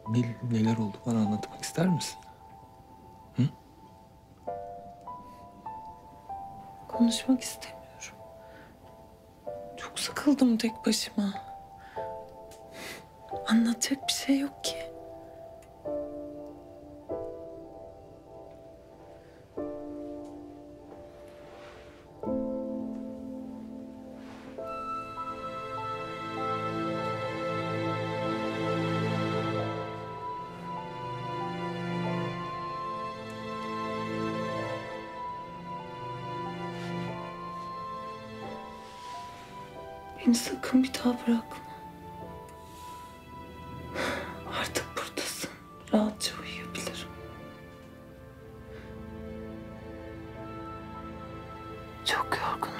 Nil, neler oldu bana anlatmak ister misin? Hı? Konuşmak istemiyorum. Çok sıkıldım tek başıma. Anlatacak bir şey yok ki. Beni sakın bir daha bırakma. Artık buradasın. Rahatça uyuyabilirim. Çok yorgunum.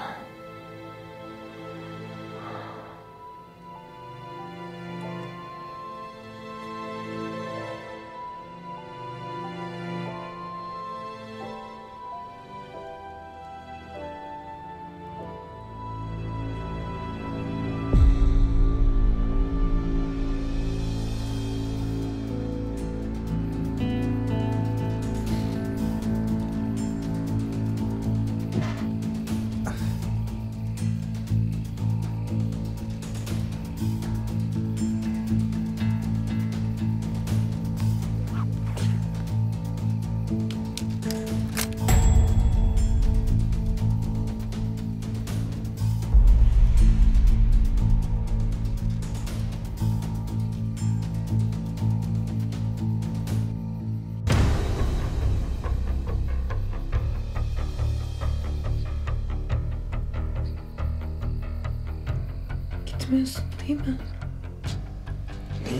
Gitmiyorsun değil mi? Nil.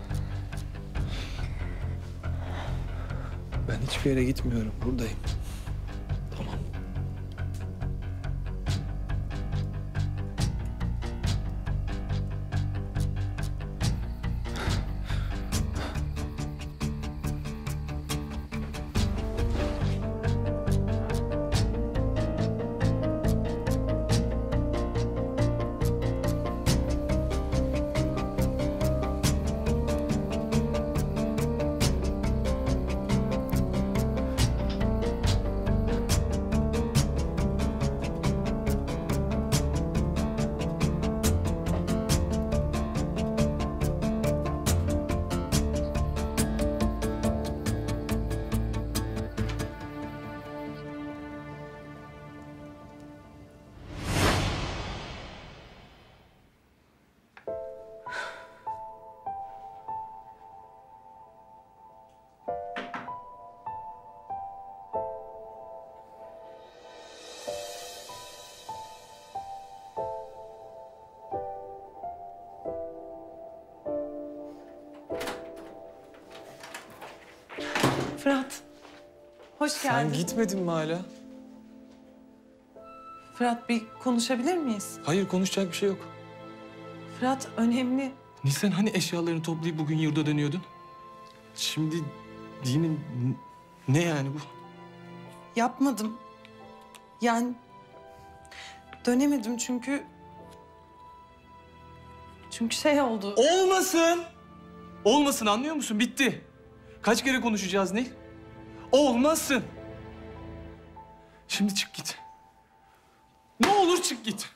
Ben hiçbir yere gitmiyorum. Buradayım. Tamam. Fırat. Hoş geldin. Sen gitmedin mi hala? Fırat, bir konuşabilir miyiz? Hayır, konuşacak bir şey yok. Fırat, önemli. Nil, sen hani eşyalarını toplayıp bugün yurda dönüyordun? Şimdi dinin ne yani bu? Yapmadım. Yani dönemedim çünkü şey oldu. Olmasın! Olmasın, anlıyor musun? Bitti. Kaç kere konuşacağız Nil? Olmasın! Şimdi çık git. Ne olur çık git.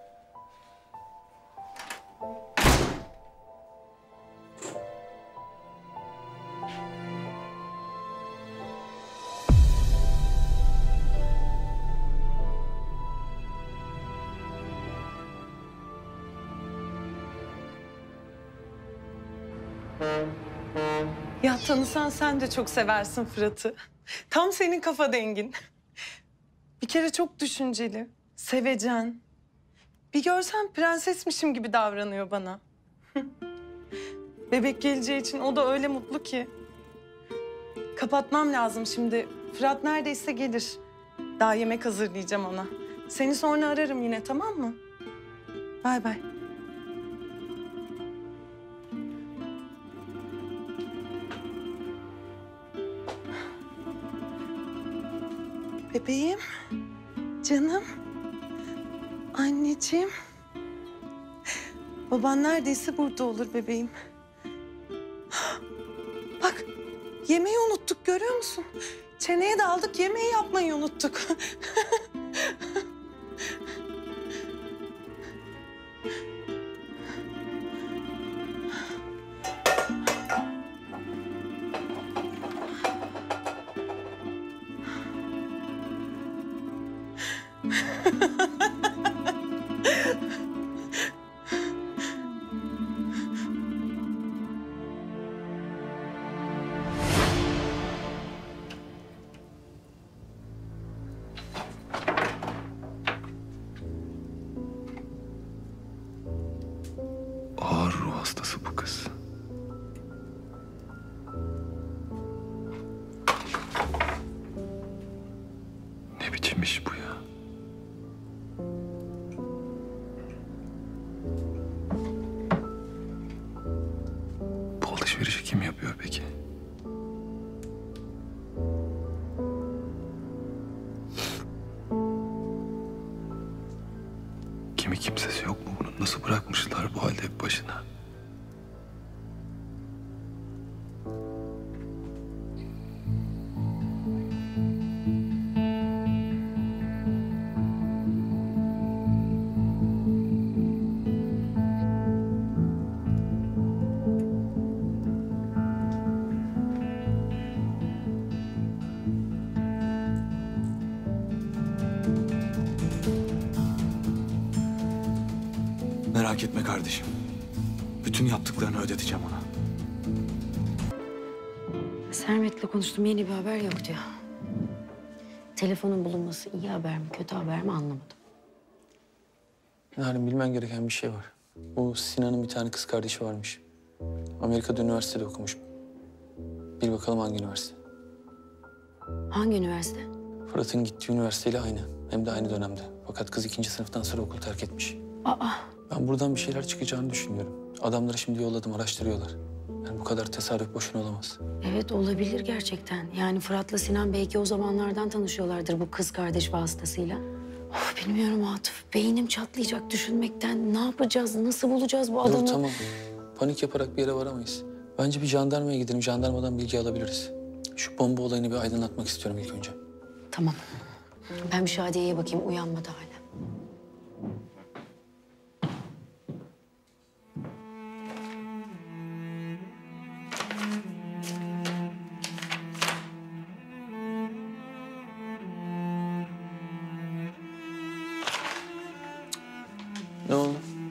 Ya tanısan sen de çok seversin Fırat'ı. Tam senin kafa dengin. Bir kere çok düşünceli, sevecen. Bir görsen prensesmişim gibi davranıyor bana. Bebek geleceği için o da öyle mutlu ki. Kapatmam lazım şimdi. Fırat neredeyse gelir. Daha yemek hazırlayacağım ona. Seni sonra ararım yine, tamam mı? Bay bay. Bebeğim, canım, anneciğim. Baban neredeyse burada olur bebeğim. Yemeği unuttuk, görüyor musun? Çeneye daldık, yemeği yapmayı unuttuk. Ağır ruh hastası bu kız. Ne biçim iş bu ya? Bu alışverişi kim yapıyor peki? Kimi kimsesi yok mu bunun? Nasıl bırakmışlar bu halde hep başına? Merak etme kardeşim. Bütün yaptıklarını ödeteceğim ona. Sermet'le konuştum, yeni bir haber yok diyor. Telefonun bulunması iyi haber mi, kötü haber mi anlamadım. Narin, bilmen gereken bir şey var. Bu Sinan'ın bir tane kız kardeşi varmış. Amerika'da üniversitede okumuş. Bir bakalım hangi üniversite? Hangi üniversite? Fırat'ın gittiği üniversiteyle aynı. Hem de aynı dönemde. Fakat kız 2. sınıftan sonra okul terk etmiş. Aa, Ben buradan bir şeyler çıkacağını düşünüyorum. Adamları şimdi yolladım, araştırıyorlar. Yani bu kadar tesadüf boşuna olamaz. evet olabilir gerçekten. Yani Fırat'la Sinan belki o zamanlardan tanışıyorlardır bu kız kardeş vasıtasıyla. Of, bilmiyorum Atıf, beynim çatlayacak düşünmekten. Ne yapacağız, nasıl bulacağız bu adamı? Dur tamam. Panik yaparak bir yere varamayız. Bence bir jandarmaya gidelim, jandarmadan bilgi alabiliriz. Şu bomba olayını bir aydınlatmak istiyorum ilk önce. Tamam. Ben bir Şadiye'ye bakayım, uyanmadı hala. Ne oldu?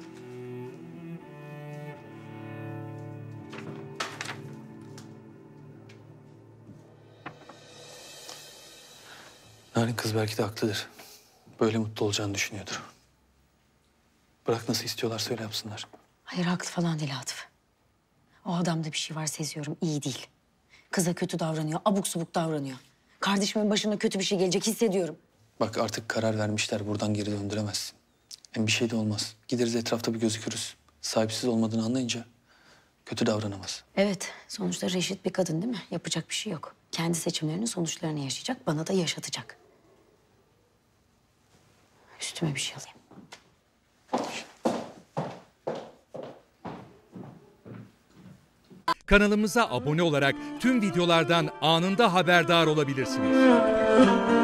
Narin, kız belki de haklıdır. Böyle mutlu olacağını düşünüyordur. Bırak, nasıl istiyorlarsa öyle yapsınlar. Hayır, haklı falan değil Atıf. O adamda bir şey var, seziyorum, iyi değil. Kıza kötü davranıyor, abuk subuk davranıyor. Kardeşimin başına kötü bir şey gelecek hissediyorum. Bak, artık karar vermişler, buradan geri döndüremezsin. Hem bir şey de olmaz. Gideriz, etrafta bir gözükürüz. Sahipsiz olmadığını anlayınca kötü davranamaz. Evet, sonuçta reşit bir kadın değil mi? Yapacak bir şey yok. Kendi seçimlerinin sonuçlarını yaşayacak, bana da yaşatacak. Üstüme bir şey alayım. Kanalımıza abone olarak tüm videolardan anında haberdar olabilirsiniz.